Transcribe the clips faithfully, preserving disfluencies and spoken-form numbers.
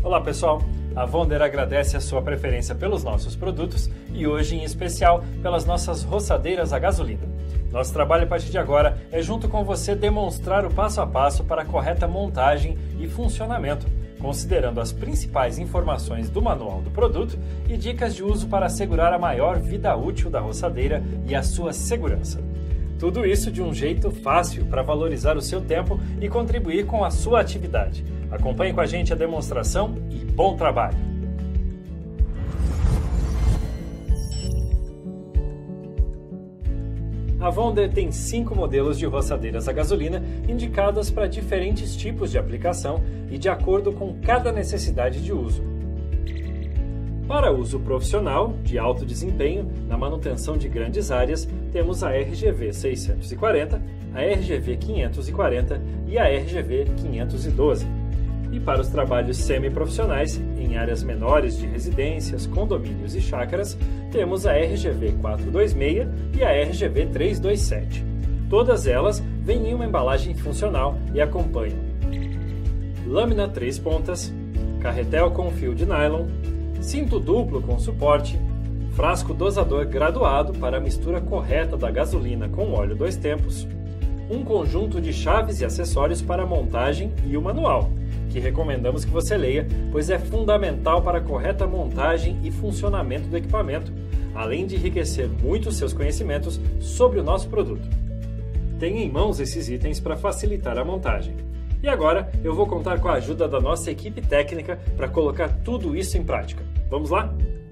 Olá pessoal, a Wonder agradece a sua preferência pelos nossos produtos e hoje em especial pelas nossas roçadeiras a gasolina. Nosso trabalho a partir de agora é junto com você demonstrar o passo a passo para a correta montagem e funcionamento, considerando as principais informações do manual do produto e dicas de uso para assegurar a maior vida útil da roçadeira e a sua segurança. Tudo isso de um jeito fácil para valorizar o seu tempo e contribuir com a sua atividade. Acompanhe com a gente a demonstração e bom trabalho! A Wonder tem cinco modelos de roçadeiras a gasolina indicadas para diferentes tipos de aplicação e de acordo com cada necessidade de uso. Para uso profissional, de alto desempenho, na manutenção de grandes áreas, temos a R G V seiscentos e quarenta, a R G V quinhentos e quarenta e a R G V quinhentos e doze. E para os trabalhos semiprofissionais, em áreas menores de residências, condomínios e chácaras, temos a R G V quatrocentos e vinte e seis e a R G V trezentos e vinte e sete. Todas elas vêm em uma embalagem funcional e acompanham lâmina três pontas, carretel com fio de nylon, cinto duplo com suporte, frasco dosador graduado para a mistura correta da gasolina com óleo dois tempos, um conjunto de chaves e acessórios para a montagem e o manual, que recomendamos que você leia, pois é fundamental para a correta montagem e funcionamento do equipamento, além de enriquecer muito seus conhecimentos sobre o nosso produto. Tenha em mãos esses itens para facilitar a montagem. E agora eu vou contar com a ajuda da nossa equipe técnica para colocar tudo isso em prática. Vamos lá?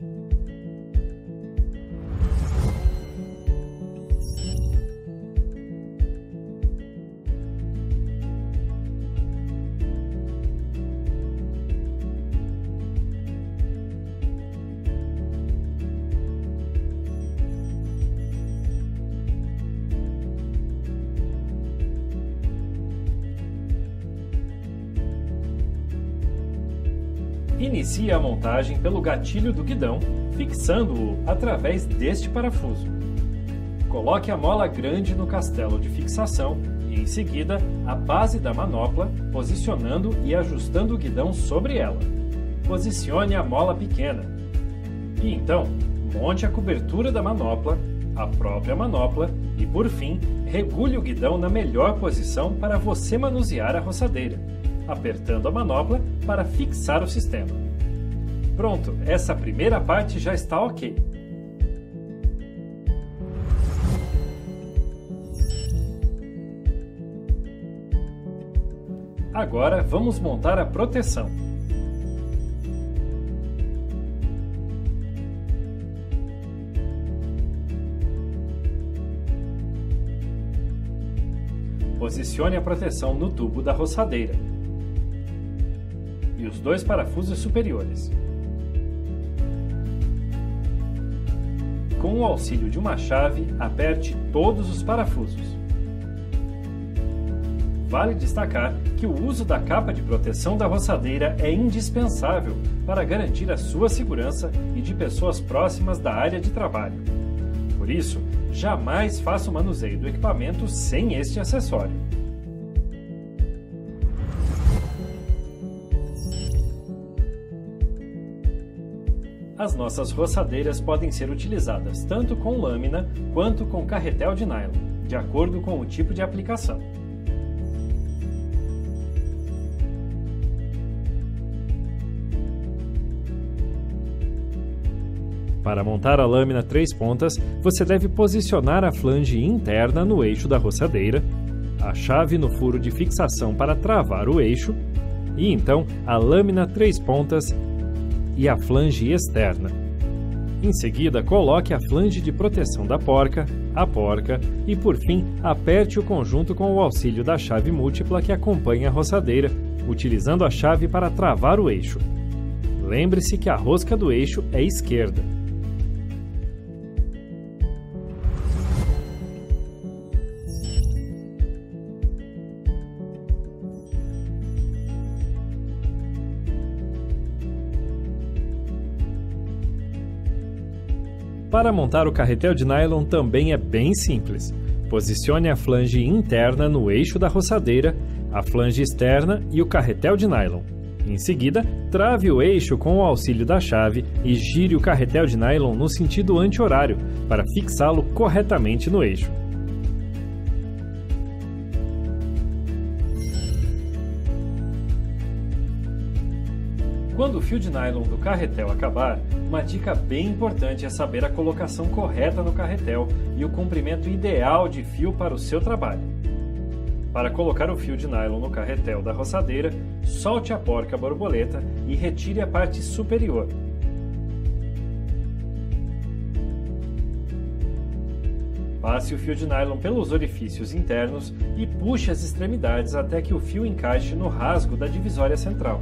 Inicie a montagem pelo gatilho do guidão, fixando-o através deste parafuso. Coloque a mola grande no castelo de fixação e, em seguida, a base da manopla, posicionando e ajustando o guidão sobre ela. Posicione a mola pequena. E então, monte a cobertura da manopla, a própria manopla e, por fim, regule o guidão na melhor posição para você manusear a roçadeira, apertando a manopla para fixar o sistema. Pronto, essa primeira parte já está ok. Agora vamos montar a proteção. Posicione a proteção no tubo da roçadeira e os dois parafusos superiores. Com o auxílio de uma chave, aperte todos os parafusos. Vale destacar que o uso da capa de proteção da roçadeira é indispensável para garantir a sua segurança e de pessoas próximas da área de trabalho. Por isso, jamais faça o manuseio do equipamento sem este acessório. As nossas roçadeiras podem ser utilizadas tanto com lâmina quanto com carretel de nylon, de acordo com o tipo de aplicação. Para montar a lâmina três pontas, você deve posicionar a flange interna no eixo da roçadeira, a chave no furo de fixação para travar o eixo, e então a lâmina três pontas e a flange externa. Em seguida, coloque a flange de proteção da porca, a porca e, por fim, aperte o conjunto com o auxílio da chave múltipla que acompanha a roçadeira, utilizando a chave para travar o eixo. Lembre-se que a rosca do eixo é esquerda. Para montar o carretel de nylon também é bem simples. Posicione a flange interna no eixo da roçadeira, a flange externa e o carretel de nylon. Em seguida, trave o eixo com o auxílio da chave e gire o carretel de nylon no sentido anti-horário para fixá-lo corretamente no eixo. Quando o fio de nylon do carretel acabar, uma dica bem importante é saber a colocação correta no carretel e o comprimento ideal de fio para o seu trabalho. Para colocar o fio de nylon no carretel da roçadeira, solte a porca borboleta e retire a parte superior. Passe o fio de nylon pelos orifícios internos e puxe as extremidades até que o fio encaixe no rasgo da divisória central.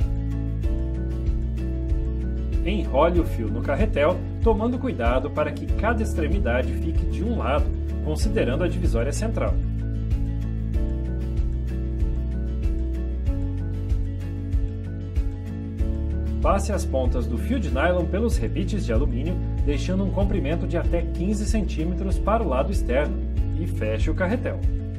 Enrole o fio no carretel, tomando cuidado para que cada extremidade fique de um lado, considerando a divisória central. Passe as pontas do fio de nylon pelos rebites de alumínio, deixando um comprimento de até quinze centímetros para o lado externo, e feche o carretel.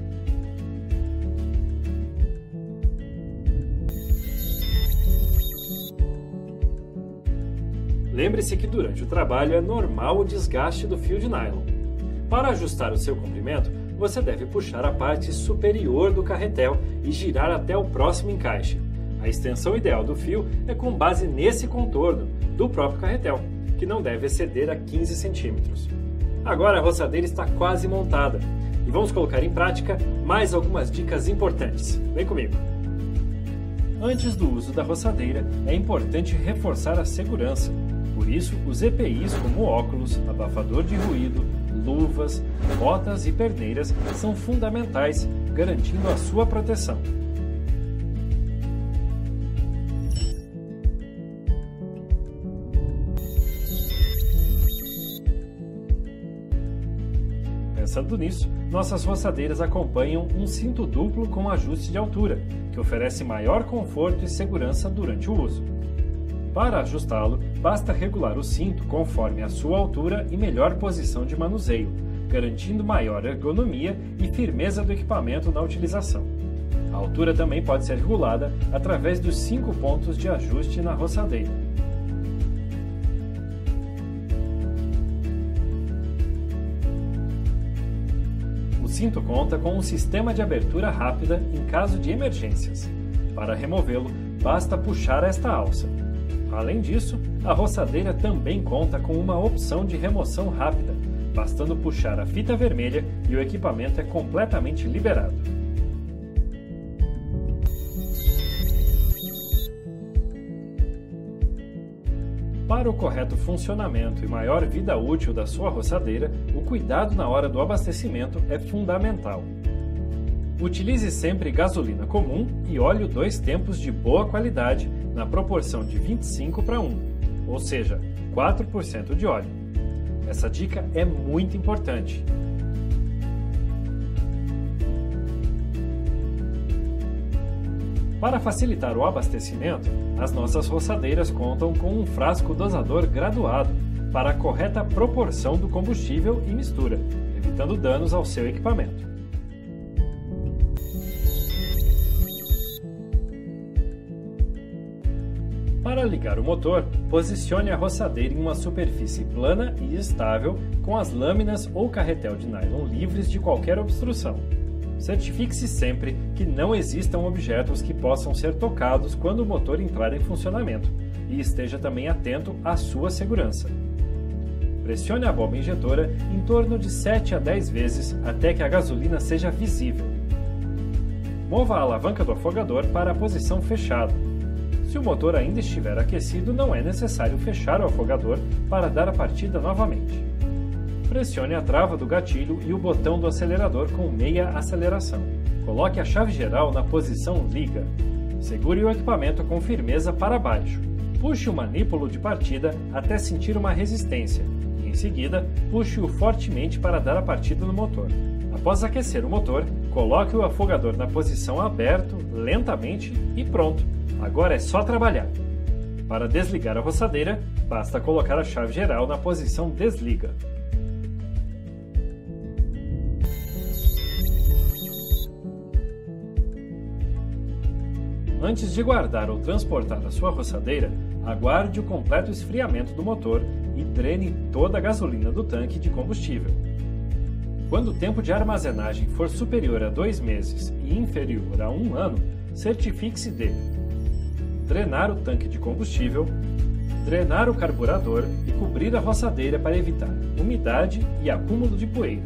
Lembre-se que durante o trabalho é normal o desgaste do fio de nylon. Para ajustar o seu comprimento, você deve puxar a parte superior do carretel e girar até o próximo encaixe. A extensão ideal do fio é com base nesse contorno do próprio carretel, que não deve exceder a quinze centímetros. Agora a roçadeira está quase montada e vamos colocar em prática mais algumas dicas importantes. Vem comigo! Antes do uso da roçadeira, é importante reforçar a segurança. Por isso, os E P Is como óculos, abafador de ruído, luvas, botas e perneiras são fundamentais, garantindo a sua proteção. Pensando nisso, nossas roçadeiras acompanham um cinto duplo com ajuste de altura, que oferece maior conforto e segurança durante o uso. Para ajustá-lo, basta regular o cinto conforme a sua altura e melhor posição de manuseio, garantindo maior ergonomia e firmeza do equipamento na utilização. A altura também pode ser regulada através dos cinco pontos de ajuste na roçadeira. O cinto conta com um sistema de abertura rápida em caso de emergências. Para removê-lo, basta puxar esta alça. Além disso, a roçadeira também conta com uma opção de remoção rápida, bastando puxar a fita vermelha e o equipamento é completamente liberado. Para o correto funcionamento e maior vida útil da sua roçadeira, o cuidado na hora do abastecimento é fundamental. Utilize sempre gasolina comum e óleo dois tempos de boa qualidade na proporção de vinte e cinco para um, ou seja, quatro por cento de óleo. Essa dica é muito importante. Para facilitar o abastecimento, as nossas roçadeiras contam com um frasco dosador graduado para a correta proporção do combustível e mistura, evitando danos ao seu equipamento. Para ligar o motor, posicione a roçadeira em uma superfície plana e estável, com as lâminas ou carretel de nylon livres de qualquer obstrução. Certifique-se sempre que não existam objetos que possam ser tocados quando o motor entrar em funcionamento e esteja também atento à sua segurança. Pressione a bomba injetora em torno de sete a dez vezes até que a gasolina seja visível. Mova a alavanca do afogador para a posição fechada. Se o motor ainda estiver aquecido, não é necessário fechar o afogador para dar a partida novamente. Pressione a trava do gatilho e o botão do acelerador com meia aceleração. Coloque a chave geral na posição liga. Segure o equipamento com firmeza para baixo. Puxe o manípulo de partida até sentir uma resistência e, em seguida, puxe-o fortemente para dar a partida no motor. Após aquecer o motor, coloque o afogador na posição aberto, lentamente e pronto. Agora é só trabalhar. Para desligar a roçadeira, basta colocar a chave geral na posição desliga. Antes de guardar ou transportar a sua roçadeira, aguarde o completo esfriamento do motor e drene toda a gasolina do tanque de combustível. Quando o tempo de armazenagem for superior a dois meses e inferior a um ano, certifique-se de drenar o tanque de combustível, drenar o carburador e cobrir a roçadeira para evitar umidade e acúmulo de poeira.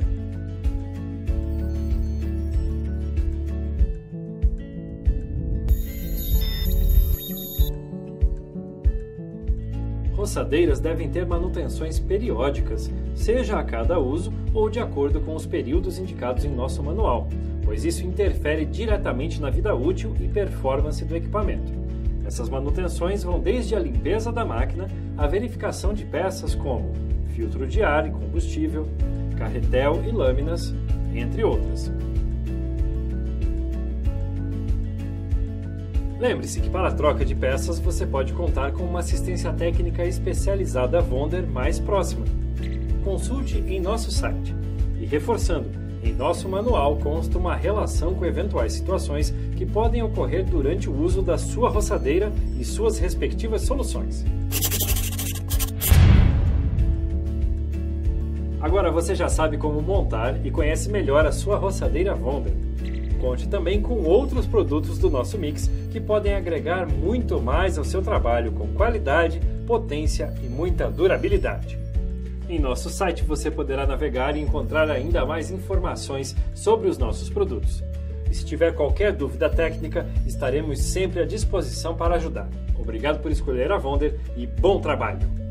Roçadeiras devem ter manutenções periódicas, seja a cada uso ou de acordo com os períodos indicados em nosso manual, pois isso interfere diretamente na vida útil e performance do equipamento. Essas manutenções vão desde a limpeza da máquina à verificação de peças como filtro de ar e combustível, carretel e lâminas, entre outras. Lembre-se que para a troca de peças você pode contar com uma assistência técnica especializada Wonder mais próxima. Consulte em nosso site. E reforçando, em nosso manual consta uma relação com eventuais situações que podem ocorrer durante o uso da sua roçadeira e suas respectivas soluções. Agora você já sabe como montar e conhece melhor a sua roçadeira Wonder. Conte também com outros produtos do nosso mix que podem agregar muito mais ao seu trabalho com qualidade, potência e muita durabilidade. Em nosso site você poderá navegar e encontrar ainda mais informações sobre os nossos produtos. E se tiver qualquer dúvida técnica, estaremos sempre à disposição para ajudar. Obrigado por escolher a Wonder e bom trabalho!